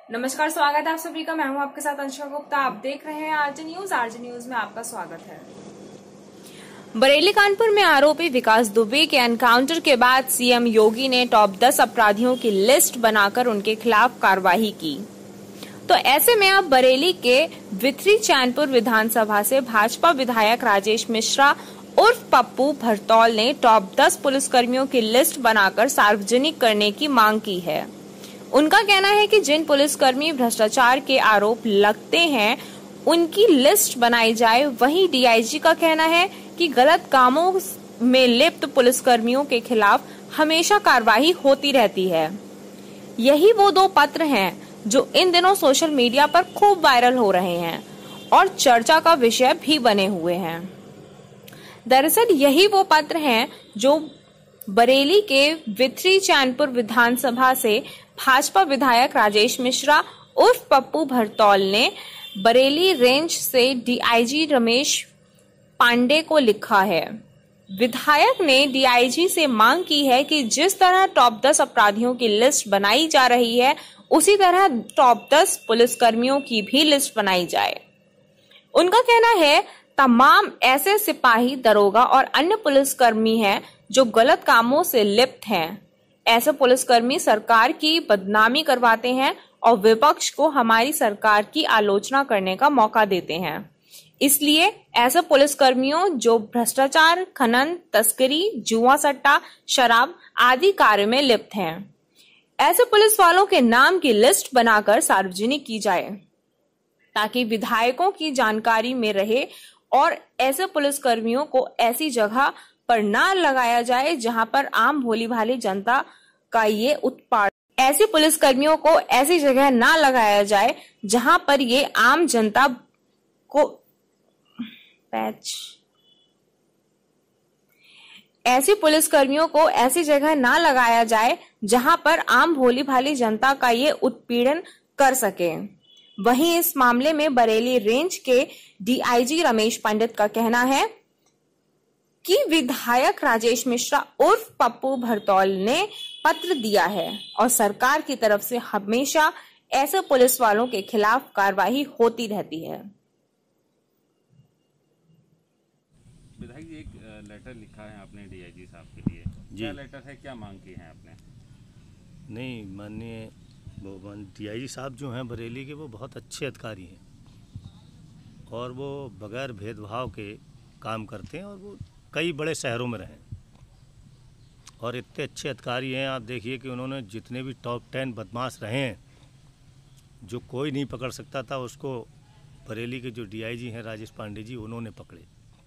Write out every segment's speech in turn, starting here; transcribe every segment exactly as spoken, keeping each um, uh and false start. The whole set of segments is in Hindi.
नमस्कार, स्वागत है आप सभी का। मैं हूं आपके साथ अंशिका गुप्ता। आप देख रहे हैं आरजे न्यूज। आरजे न्यूज में आपका स्वागत है। बरेली कानपुर में आरोपी विकास दुबे के एनकाउंटर के बाद सीएम योगी ने टॉप दस अपराधियों की लिस्ट बनाकर उनके खिलाफ कार्रवाई की। तो ऐसे में अब बरेली के विथरी चैनपुर विधानसभा से भाजपा विधायक राजेश मिश्रा उर्फ पप्पू भरतौल ने टॉप दस पुलिसकर्मियों की लिस्ट बनाकर सार्वजनिक करने की मांग की है। उनका कहना है कि जिन पुलिसकर्मी भ्रष्टाचार के आरोप लगते हैं उनकी लिस्ट बनाई जाए। वहीं डीआईजी का कहना है कि गलत कामों में लिप्त पुलिसकर्मियों के खिलाफ हमेशा कार्रवाई होती रहती है। यही वो दो पत्र हैं जो इन दिनों सोशल मीडिया पर खूब वायरल हो रहे हैं और चर्चा का विषय भी बने हुए हैं। दरअसल यही वो पत्र हैं जो बरेली के विथरी चैनपुर विधानसभा से भाजपा विधायक राजेश मिश्रा उर्फ पप्पू भरतौल ने बरेली रेंज से डीआईजी रमेश पांडे को लिखा है। विधायक ने डीआईजी से मांग की है कि जिस तरह टॉप दस अपराधियों की लिस्ट बनाई जा रही है उसी तरह टॉप दस पुलिसकर्मियों की भी लिस्ट बनाई जाए। उनका कहना है तमाम ऐसे सिपाही, दरोगा और अन्य पुलिसकर्मी हैं जो गलत कामों से लिप्त हैं। ऐसे पुलिसकर्मी सरकार की बदनामी करवाते हैं और विपक्ष को हमारी सरकार की आलोचना करने का मौका देते हैं। इसलिए ऐसे पुलिसकर्मियों जो भ्रष्टाचार, खनन, तस्करी, जुआ सट्टा, शराब आदि कार्य में लिप्त हैं, ऐसे पुलिस वालों के नाम की लिस्ट बनाकर सार्वजनिक की जाए ताकि विधायकों की जानकारी में रहे और ऐसे पुलिसकर्मियों को ऐसी जगह पर ना लगाया जाए जहां पर आम भोली भाली जनता का ये उत्पाद ऐसे पुलिसकर्मियों को ऐसी जगह ना लगाया जाए जहां पर ये आम जनता को पैच ऐसे पुलिसकर्मियों को ऐसी जगह ना लगाया जाए जहां पर आम भोली भाली जनता का ये उत्पीड़न कर सके। वहीं इस मामले में बरेली रेंज के डीआईजी रमेश पंडित का कहना है कि विधायक राजेश मिश्रा उर्फ पप्पू भरतौल ने पत्र दिया है और सरकार की तरफ से हमेशा ऐसे पुलिस वालों के खिलाफ कार्रवाई होती रहती है। विधायक जी, एक लेटर लिखा है आपने डीआईजी साहब के लिए, क्या लेटर है, क्या मांग की है आपने? नहीं, माननीय वो डीआईजी साहब जो हैं बरेली के, वो बहुत अच्छे अधिकारी हैं और वो बगैर भेदभाव के काम करते हैं और वो कई बड़े शहरों में रहे और इतने अच्छे अधिकारी हैं। आप देखिए कि उन्होंने जितने भी टॉप टेन बदमाश रहे हैं जो कोई नहीं पकड़ सकता था, उसको बरेली के जो डीआईजी हैं राजेश पांडे जी, उन्होंने पकड़े।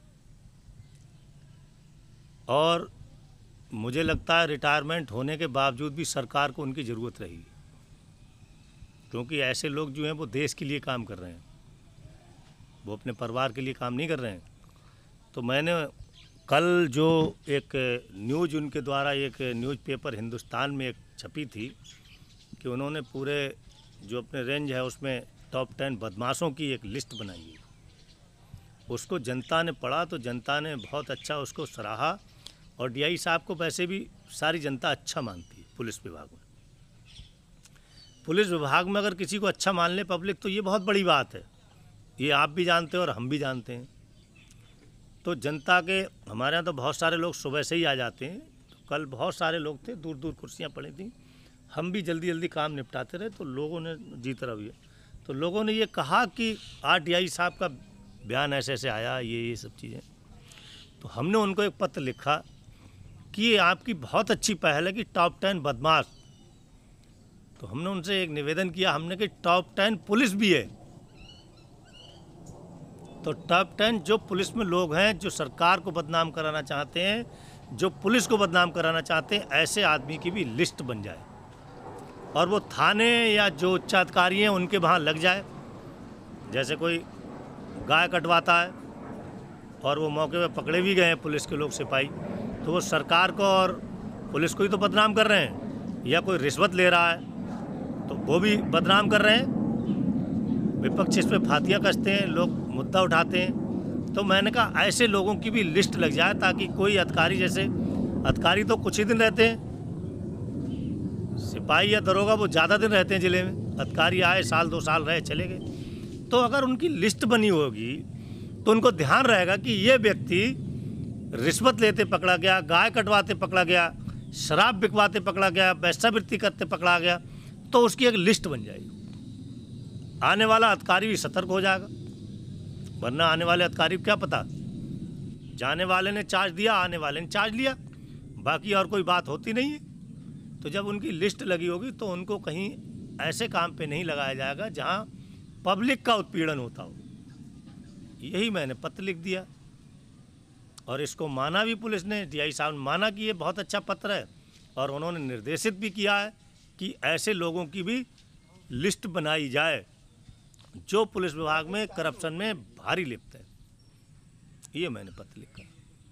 और मुझे लगता है रिटायरमेंट होने के बावजूद भी सरकार को उनकी ज़रूरत रही, क्योंकि ऐसे लोग जो हैं वो देश के लिए काम कर रहे हैं, वो अपने परिवार के लिए काम नहीं कर रहे हैं। तो मैंने कल जो एक न्यूज़ उनके द्वारा एक न्यूज़पेपर हिंदुस्तान में एक छपी थी कि उन्होंने पूरे जो अपने रेंज है उसमें टॉप टेन बदमाशों की एक लिस्ट बनाई है, उसको जनता ने पढ़ा तो जनता ने बहुत अच्छा उसको सराहा और डीआई साहब को वैसे भी सारी जनता अच्छा मानती है। पुलिस विभाग में पुलिस विभाग में अगर किसी को अच्छा मान ले पब्लिक तो ये बहुत बड़ी बात है, ये आप भी जानते हैं और हम भी जानते हैं। तो जनता के हमारे यहाँ तो बहुत सारे लोग सुबह से ही आ जाते हैं, तो कल बहुत सारे लोग थे, दूर दूर कुर्सियाँ पड़ी थी, हम भी जल्दी जल्दी काम निपटाते रहे, तो लोगों ने जीत रहा, तो लोगों ने ये कहा कि आज डीआई साहब का बयान ऐसे ऐसे आया, ये ये सब चीज़ें। तो हमने उनको एक पत्र लिखा कि ये आपकी बहुत अच्छी पहल है कि टॉप टेन बदमाश। तो हमने उनसे एक निवेदन किया हमने कि टॉप टेन पुलिस भी है, तो टॉप टेन जो पुलिस में लोग हैं जो सरकार को बदनाम कराना चाहते हैं, जो पुलिस को बदनाम कराना चाहते हैं, ऐसे आदमी की भी लिस्ट बन जाए और वो थाने या जो उच्चाधिकारी हैं उनके वहाँ लग जाए। जैसे कोई गाय कटवाता है और वो मौके पे पकड़े भी गए हैं पुलिस के लोग, सिपाही, तो वो सरकार को और पुलिस को ही तो बदनाम कर रहे हैं, या कोई रिश्वत ले रहा है तो वो भी बदनाम कर रहे हैं। विपक्ष इस पर फातियाँ कसते हैं, लोग मुद्दा उठाते हैं। तो मैंने कहा ऐसे लोगों की भी लिस्ट लग जाए ताकि कोई अधिकारी, जैसे अधिकारी तो कुछ ही दिन रहते हैं, सिपाही या दरोगा वो ज़्यादा दिन रहते हैं ज़िले में, अधिकारी आए, साल दो साल रहे, चले गए। तो अगर उनकी लिस्ट बनी होगी तो उनको ध्यान रहेगा कि ये व्यक्ति रिश्वत लेते पकड़ा गया, गाय कटवाते पकड़ा गया, शराब बिकवाते पकड़ा गया, वेश्यावृत्ति करते पकड़ा गया, तो उसकी एक लिस्ट बन जाएगी। आने वाला अधिकारी भी सतर्क हो जाएगा, वरना आने वाले अधिकारी को क्या पता, जाने वाले ने चार्ज दिया, आने वाले ने चार्ज लिया, बाकी और कोई बात होती नहीं है। तो जब उनकी लिस्ट लगी होगी तो उनको कहीं ऐसे काम पे नहीं लगाया जाएगा जहां पब्लिक का उत्पीड़न होता हो। यही मैंने पत्र लिख दिया और इसको माना भी पुलिस ने, डीआई साहब ने माना कि ये बहुत अच्छा पत्र है, और उन्होंने निर्देशित भी किया है कि ऐसे लोगों की भी लिस्ट बनाई जाए जो पुलिस विभाग में करप्शन में भारी लिप्त है। ये मैंने पत्र लिखा।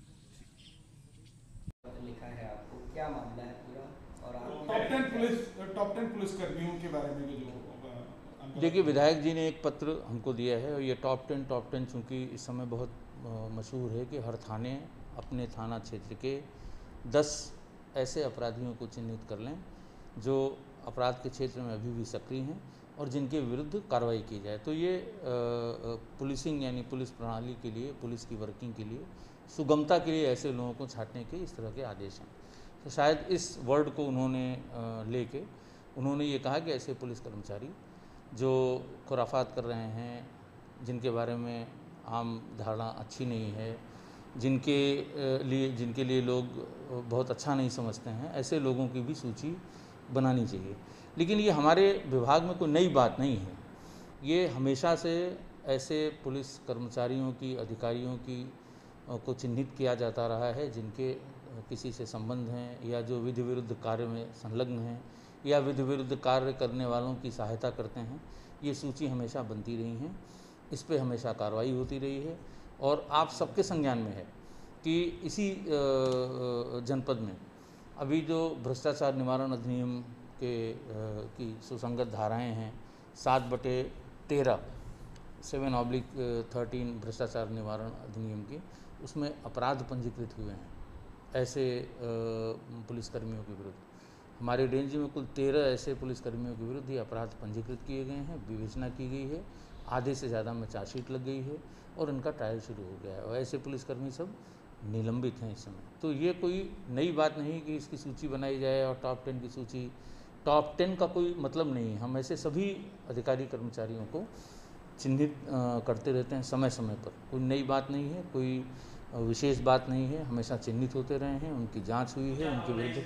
लिखा है आपको, क्या मामला है पूरा? और top ten police top ten police कर्मियों के बारे में जो देखिए, विधायक जी ने एक पत्र हमको दिया है, और ये टॉप टेन टॉप टेन चूँकि इस समय बहुत मशहूर है कि हर थाने अपने थाना क्षेत्र के दस ऐसे अपराधियों को चिन्हित कर लें जो अपराध के क्षेत्र में अभी भी सक्रिय हैं और जिनके विरुद्ध कार्रवाई की जाए। तो ये पुलिसिंग यानी पुलिस प्रणाली के लिए, पुलिस की वर्किंग के लिए, सुगमता के लिए ऐसे लोगों को छांटने के इस तरह के आदेश हैं। तो शायद इस वर्ड को उन्होंने लेके उन्होंने ये कहा कि ऐसे पुलिस कर्मचारी जो खुराफात कर रहे हैं, जिनके बारे में आम धारणा अच्छी नहीं है, जिनके लिए जिनके लिए लोग बहुत अच्छा नहीं समझते हैं, ऐसे लोगों की भी सूची बनानी चाहिए। लेकिन ये हमारे विभाग में कोई नई बात नहीं है, ये हमेशा से ऐसे पुलिस कर्मचारियों की, अधिकारियों की को चिन्हित किया जाता रहा है जिनके किसी से संबंध हैं या जो विधि विरुद्ध कार्य में संलग्न हैं या विधि विरुद्ध कार्य करने वालों की सहायता करते हैं। ये सूची हमेशा बनती रही हैं, इस पे हमेशा कार्रवाई होती रही है। और आप सबके संज्ञान में है कि इसी जनपद में अभी जो भ्रष्टाचार निवारण अधिनियम के की सुसंगत धाराएं हैं, सात बटे तेरह सेवन ऑब्लिक थर्टीन भ्रष्टाचार निवारण अधिनियम की, उसमें अपराध पंजीकृत हुए हैं ऐसे पुलिसकर्मियों के विरुद्ध। हमारे रेंज में कुल तेरह ऐसे पुलिसकर्मियों के विरुद्ध ये अपराध पंजीकृत किए गए हैं, विवेचना की गई है, आधे से ज़्यादा में चार्जशीट लग गई है और इनका ट्रायल शुरू हो गया है और ऐसे पुलिसकर्मी सब निलंबित हैं इस समय। तो ये कोई नई बात नहीं कि इसकी सूची बनाई जाए और टॉप टेन की सूची, टॉप टेन का कोई मतलब नहीं है। हम ऐसे सभी अधिकारी कर्मचारियों को चिन्हित करते रहते हैं समय समय पर, कोई नई बात नहीं है, कोई विशेष बात नहीं है, हमेशा चिन्हित होते रहे हैं, उनकी जांच हुई है, उनके विरुद्ध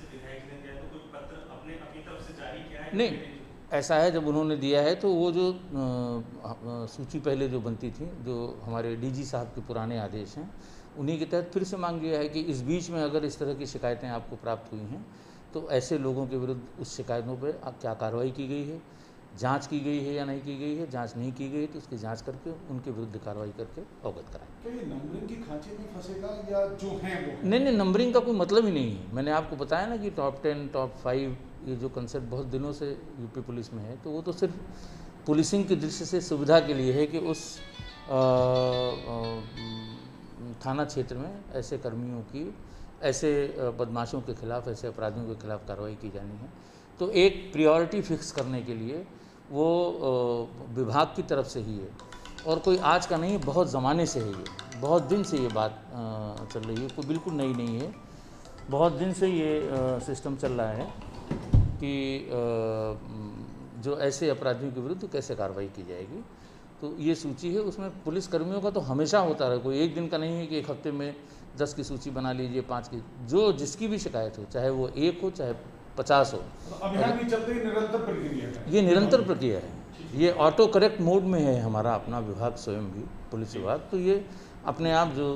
नहीं ऐसा है। जब उन्होंने दिया है तो वो जो आ, सूची पहले जो बनती थी, जो हमारे डीजी साहब के पुराने आदेश हैं, उन्हीं के तहत फिर से मांग लिया है कि इस बीच में अगर इस तरह की शिकायतें आपको प्राप्त हुई हैं तो ऐसे लोगों के विरुद्ध उस शिकायतों पर क्या कार्रवाई की गई है, जांच की गई है या नहीं की गई है। जांच नहीं की गई तो उसकी जांच करके उनके विरुद्ध कार्रवाई करके अवगत कराएं। तो ये नंबरिंग की खांचे में फंसेगा या जो हैं वो है? नहीं नहीं, नंबरिंग का कोई मतलब ही नहीं है। मैंने आपको बताया ना कि टॉप टेन टॉप फाइव ये जो कंसेप्ट बहुत दिनों से यूपी पुलिस में है, तो वो तो सिर्फ पुलिसिंग की दृष्टि से सुविधा के लिए है कि उस आ, आ, थाना क्षेत्र में ऐसे कर्मियों की, ऐसे बदमाशों के खिलाफ, ऐसे अपराधियों के खिलाफ कार्रवाई की जानी है। तो एक प्रायोरिटी फिक्स करने के लिए वो विभाग की तरफ से ही है और कोई आज का नहीं, बहुत ज़माने से है, ये बहुत दिन से ये बात चल रही है, कोई बिल्कुल नई नहीं है। बहुत दिन से ये सिस्टम चल रहा है कि जो ऐसे अपराधियों के विरुद्ध कैसे कार्रवाई की जाएगी। तो ये सूची है, उसमें पुलिस कर्मियों का तो हमेशा होता रहा, कोई एक दिन का नहीं है कि एक हफ्ते में दस की सूची बना लीजिए, पाँच की, जो जिसकी भी शिकायत हो, चाहे वो एक हो चाहे पचास हो। अभियान भी चलते ही निरंतर प्रक्रिया है, ये निरंतर प्रक्रिया है, ये ऑटो करेक्ट मोड में है हमारा अपना विभाग स्वयं भी, पुलिस विभाग। तो ये अपने आप जो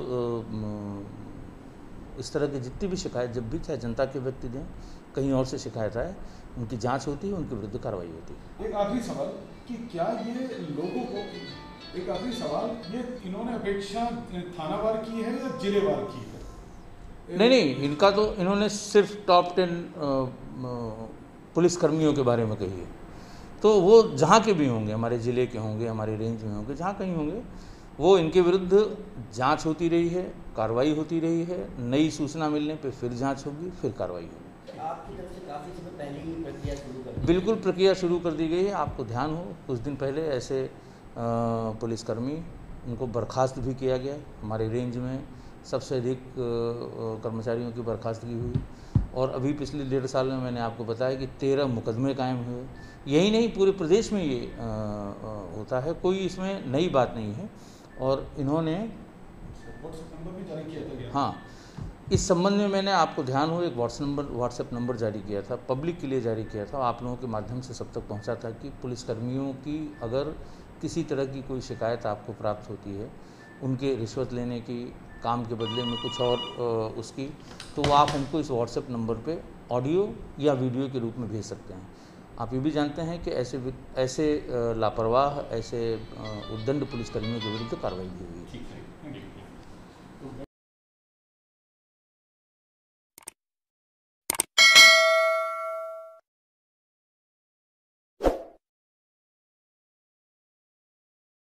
इस तरह की जितनी भी शिकायत जब भी, चाहे जनता के व्यक्ति दें, कहीं और से शिकायत आए, उनकी जांच होती है, उनके विरुद्ध कार्रवाई होती है। एक आखिरी सवाल कि क्या ये लोगों को, एक आखिरी सवाल, ये इन्होंने अपेक्षा थानावार की है या जिलेवार की है? नहीं नहीं, इनका तो इन्होंने सिर्फ टॉप टेन पुलिस कर्मियों के बारे में कही है। तो वो जहाँ के भी होंगे, हमारे ज़िले के होंगे, हमारे रेंज में होंगे, जहाँ कहीं होंगे, वो इनके विरुद्ध जांच होती रही है, कार्रवाई होती रही है। नई सूचना मिलने पे फिर जांच होगी, फिर कार्रवाई होगी। आपकी तरफ से काफ़ी समय पहले ही प्रक्रिया शुरू कर बिल्कुल प्रक्रिया शुरू कर दी गई है। आपको ध्यान हो, कुछ दिन पहले ऐसे पुलिसकर्मी उनको बर्खास्त भी किया गया। हमारे रेंज में सबसे अधिक कर्मचारियों की बर्खास्तगी हुई और अभी पिछले डेढ़ साल में मैंने आपको बताया कि तेरह मुकदमे कायम हुए। यही नहीं, पूरे प्रदेश में ये आ, आ, होता है, कोई इसमें नई बात नहीं है। और इन्होंने व्हाट्सएप नंबर भी जारी किया था। हाँ, इस संबंध में मैंने आपको ध्यान हो एक व्हाट्सएप नंबर व्हाट्सएप नंबर जारी किया था, पब्लिक के लिए जारी किया था, आप लोगों के माध्यम से सब तक पहुंचा था कि पुलिसकर्मियों की अगर किसी तरह की कोई शिकायत आपको प्राप्त होती है, उनके रिश्वत लेने की, काम के बदले में कुछ और उसकी, तो वो आप हमको इस व्हाट्सएप नंबर पे ऑडियो या वीडियो के रूप में भेज सकते हैं। आप ये भी जानते हैं कि ऐसे ऐसे लापरवाह, ऐसे उद्दंड पुलिसकर्मियों के विरुद्ध कार्रवाई भी हुई है।